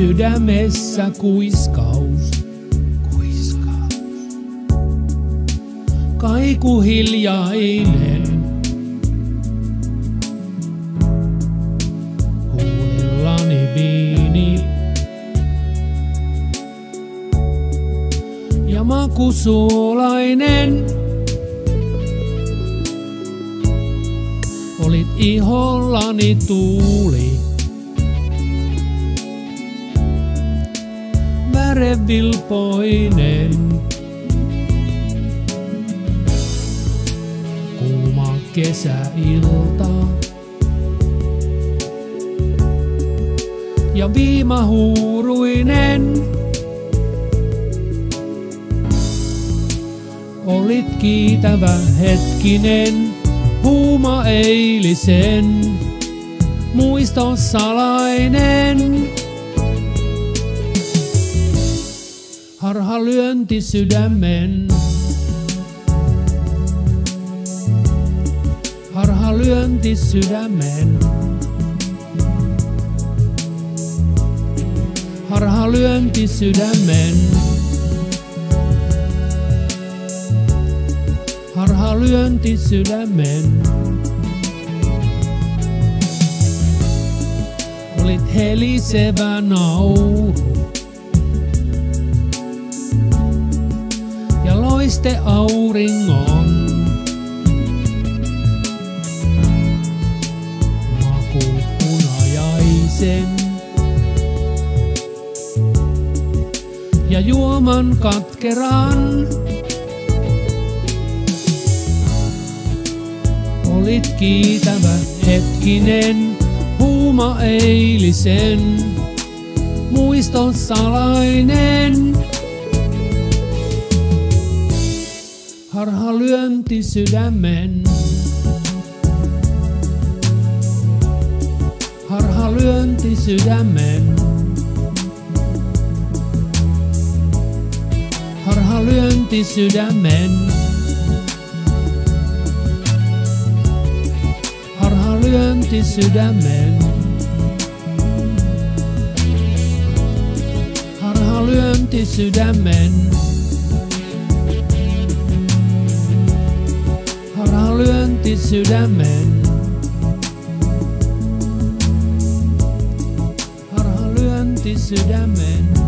sydämessä kuiskaus. Kaiku hiljainen. Huulillani viini. Ja maku suolainen. Olit ihollani tuuli. Värevilpoinen. Kuuma kesäilta. Ja viimahuuruinen. Olit kiitävä hetkinen. Huuma eilisen. Muiston salainen. Harhalyönti sydämen. Harhalyönti sydämen. Harhalyönti sydämen. Harhalyönti sydämen. Olit helisevä nauru. Ja loiste auringon. Maku punajaisen. Ja juoman katkeran. Olit kiitävä hetkinen. Huuma eilisen. Muiston salainen. Harhalyönti sydämen. Harhalyönti sydämen. Harhalyönti sydämen. Harhalyönti sydämen. Harhalyönti sydämen. Harhalyönti sydämen. Harhalyönti sydämen.